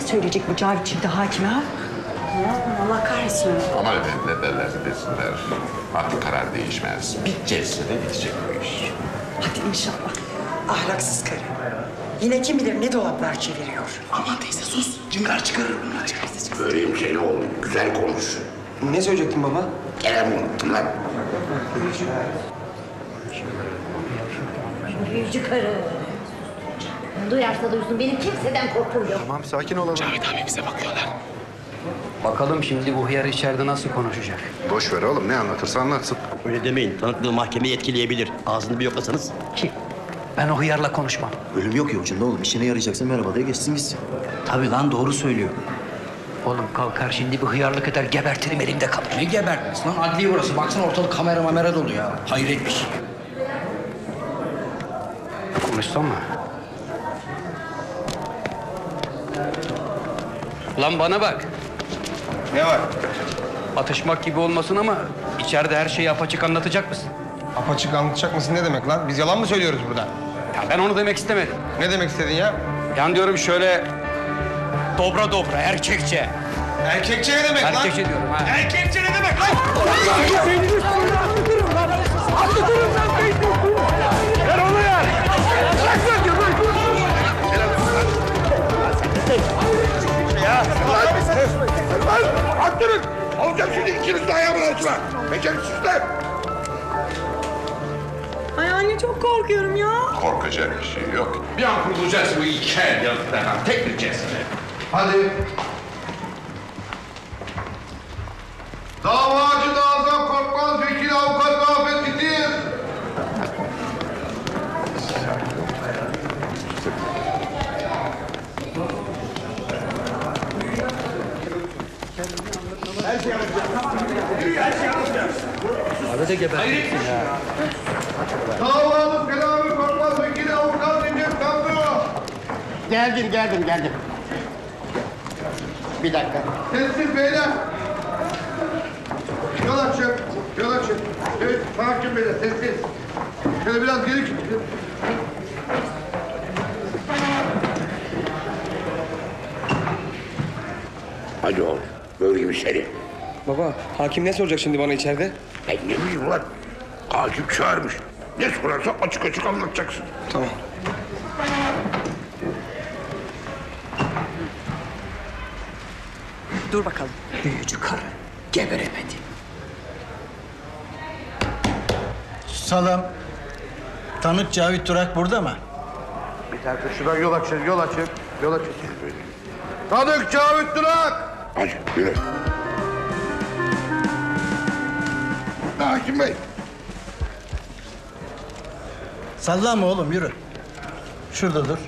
söyleyecek bu Cavit şimdi hakime ha? Allah kahretsin. Ama ne derlerse desinler. Artık karar değişmez. Bitecekse de bitecek bu iş. Hadi inşallah. Ahlaksız karı. Yine kim bilir ne dolaplar çeviriyor. Aman teyze sus. Cıngar çıkarır bunlar. Böreğim seni oğlum. Güzel konuş. Ne söyleyecektin baba? Kerem unuttum lan. Büyücü karı. Duyarsa duysun, benim kimseden korkum yok. Tamam sakin olalım. Cavit abi bize bakıyorlar. Bakalım şimdi bu hıyar içeride nasıl konuşacak? Boş ver oğlum ne anlatırsa anlatsın. Öyle demeyin. Tanıklığı mahkemeyi etkileyebilir. Ağzını bir yoklasanız. Ki ben o hıyarla konuşmam. Ölüm yok ya ucunda oğlum. İşine yarayacaksa merhaba diye geçsin gitsin. Tabii lan doğru söylüyor. Oğlum kalkar şimdi bir hıyarlık eder gebertirim elimde kalır. Ne gebertmesi lan? Adliye burası. Baksana ortalık kamera dolu ya. Hayret bir şey. Konuşsam mı? Lan bana bak. Ne var? Atışmak gibi olmasın ama içeride her şeyi apaçık anlatacak mısın? Apaçık anlatacak mısın ne demek lan? Biz yalan mı söylüyoruz burada? Ya ben onu demek istemedim. Ne demek istedin ya? Yani diyorum şöyle dobra dobra, erkekçe. Erkekçe ne demek lan? Erkekçe diyorum ha. Erkekçe ne demek lan? Attırın. Olacak şimdi ikiniz de ayağımın altına. Beceriksizler. Ay anne çok korkuyorum ya. Korkacak bir şey yok. Bir an kurtulacağız bu iki el yanıklardan. Tek bir cesine. Hadi. Davacı Nazan Korkmaz, vekil avukat Rafet Gitir. Abi de gebertirsin ya. Davalı Selami Korkmaz, vekil avukat Recep Tanrı. Geldim. Bir dakika. Sessiz beyler. Yol açın. Evet, sakin beyler, sessiz. Şöyle biraz geri çıkın. Hadi oğlum. Böyle bir seni. Baba, hakim ne soracak şimdi bana içeride? Ben ne bileyim lan. Hakim çağırmış. Ne sorarsa açık açık anlatacaksın. Tamam. Dur bakalım. Büyücü karı. Geberemedi. Salam. Tanık Cavit Durak burada mı? Bir dakika şuradan yol açın. Tanık Cavit Durak! Hadi yürü. Hakim Bey. Sallama oğlum yürü. Şurada dur.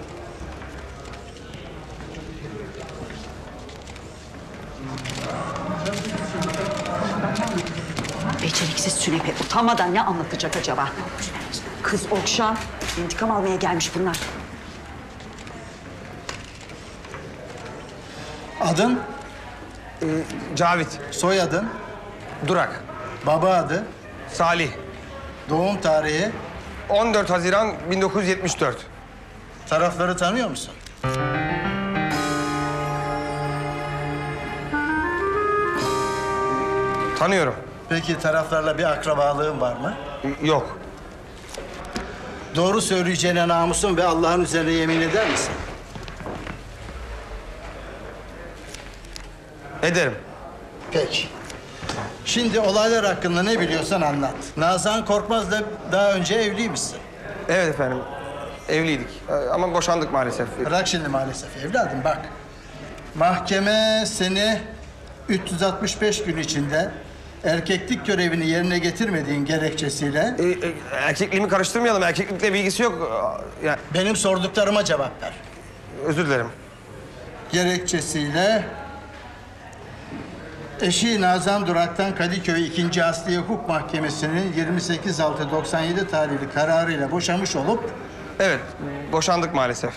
Beceriksiz sünepe utanmadan ne anlatacak acaba? Kız Okşan, intikam almaya gelmiş bunlar. Adın, Cavit, soyadın, Durak, baba adı, Salih. doğum tarihi, 14 Haziran 1974. tarafları tanıyor musun? Tanıyorum. Peki taraflarla bir akrabalığın var mı? Yok. Doğru söyleyeceğine namusun ve Allah'ın üzerine yemin eder misin? Ederim. Peki. Şimdi olaylar hakkında ne biliyorsan anlat. Nazan Korkmaz'la daha önce evliymişsin. Evet efendim. Evliydik ama boşandık maalesef. Bırak şimdi maalesef evladım bak. Mahkeme seni 365 gün içinde erkeklik görevini yerine getirmediğin gerekçesiyle Erkekliğimi karıştırmayalım. Erkeklikle bilgisi yok. Yani, benim sorduklarıma cevap ver. özür dilerim. Gerekçesiyle eşi Nazan Durak'tan Kadıköy 2. Asliye Hukuk Mahkemesi'nin 28.6.97 tarihli kararıyla boşamış olup Evet, boşandık maalesef.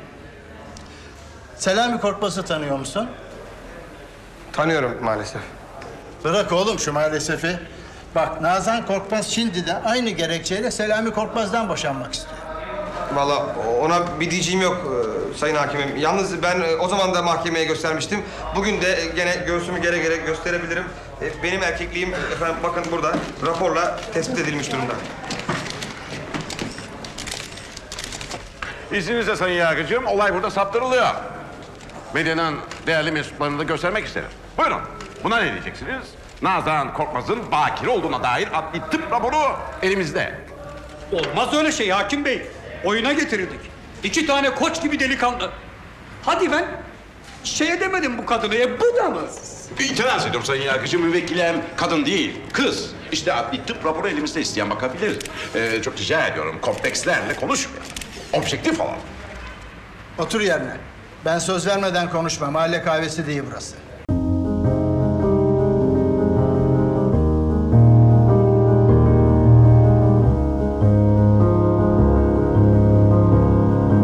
Selami Korkmaz'ı tanıyor musun? Tanıyorum maalesef. Bırak oğlum şu maalesef'i. Bak Nazan Korkmaz şimdi de aynı gerekçeyle Selami Korkmaz'dan boşanmak istiyor. Vallahi ona bir diyeceğim yok. Sayın Hakimim. Yalnız ben o zaman da mahkemeye göstermiştim. Bugün de gene göğsümü gere gere gösterebilirim. Benim erkekliğim efendim bakın burada raporla tespit edilmiş durumda. İzninizle Sayın Yargıcım, olay burada saptırılıyor. Medyanın değerli mensuplarını da göstermek isterim. Buyurun, buna ne diyeceksiniz? Nazan Korkmaz'ın bakire olduğuna dair adli tıp raporu elimizde. Olmaz öyle şey hakim bey. Oyuna getirildik. 2 tane koç gibi delikanlı. Hadi ben şey edemedim bu kadını. Bu da mı? İtiraz ediyorum Sayın Yargıcım, müvekkilem kadın değil, kız. İşte adli tıp raporu elimizde, isteyen bakabilir. Çok rica ediyorum, komplekslerle konuşmayalım. Objektif olalım. Otur yerine. Ben söz vermeden konuşma. Mahalle kahvesi değil burası.